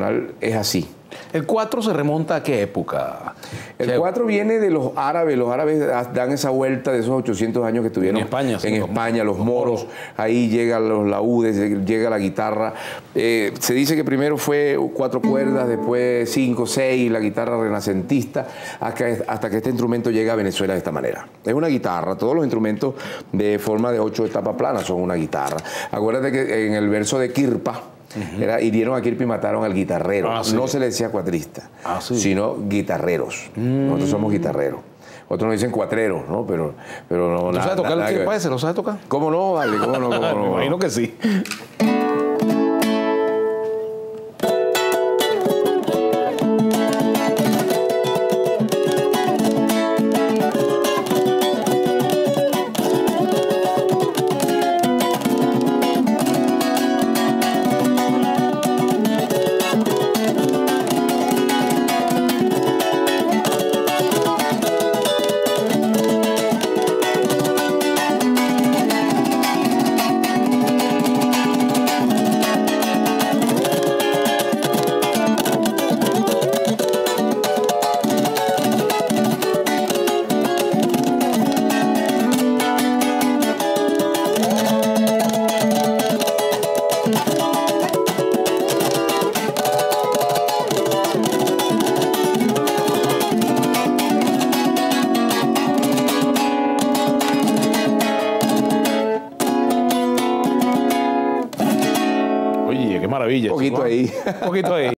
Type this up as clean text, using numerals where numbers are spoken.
tradicional es así. ¿El 4 se remonta a qué época? El 4 viene de los árabes dan esa vuelta de esos 800 años que tuvieron en España, sí, en España, los moros, ahí llegan los laúdes, llega la guitarra. Se dice que primero fue 4 cuerdas, después 5, 6, la guitarra renacentista, hasta que este instrumento llega a Venezuela de esta manera. Es una guitarra, todos los instrumentos de forma de 8 etapas planas son una guitarra. Acuérdate que en el verso de Kirpa, hirieron a Kirpa y mataron al guitarrero. Sí. No se le decía cuatrista, sí. sino guitarreros. Nosotros somos guitarreros. Otros nos dicen cuatreros, ¿no? Pero no. ¿Tú sabes tocar el Kirpa ese? ¿Lo sabes tocar? ¿Cómo no, vale? ¿Cómo no? ¿Cómo no? Me imagino que sí. Oye, qué maravilla. Un poquito ahí. Un poquito ahí.